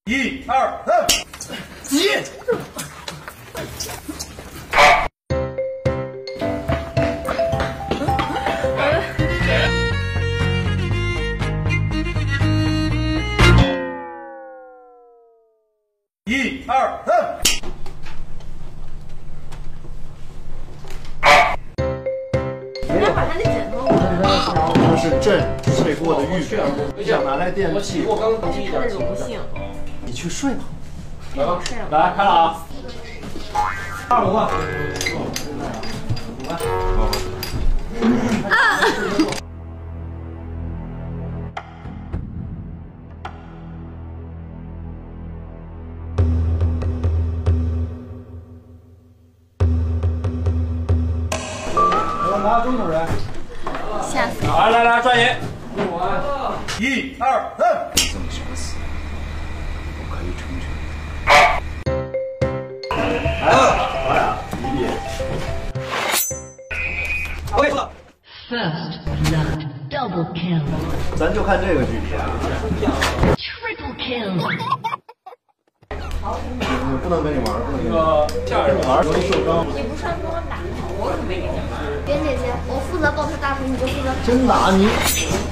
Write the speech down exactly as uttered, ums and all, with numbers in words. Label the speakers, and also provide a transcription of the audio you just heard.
Speaker 1: 一二三，急！一二三。
Speaker 2: 这是朕睡过的玉表，想拿来垫屁股。
Speaker 3: 我刚刚第一点
Speaker 4: 那种不幸。
Speaker 2: 你去睡吧。
Speaker 3: 来吧，
Speaker 4: 睡了。
Speaker 3: 来开了啊！二十五万。五万。啊！我拿中等人。
Speaker 4: 吓死！
Speaker 3: 来来来，抓紧！
Speaker 1: 一二三，
Speaker 2: 这么想死，我可以成全。来了，咱俩一比。我给你说
Speaker 5: First blood, double kill.
Speaker 2: 咱就看这个距离啊。
Speaker 5: Triple kill.
Speaker 2: 你不能跟你玩，不能跟你
Speaker 3: 玩。
Speaker 2: 跟你玩容易受伤。
Speaker 4: 你不是要跟我打吗？我可没跟你玩。边姐姐，我负责抱他大腿，你就负责。
Speaker 2: 真打你！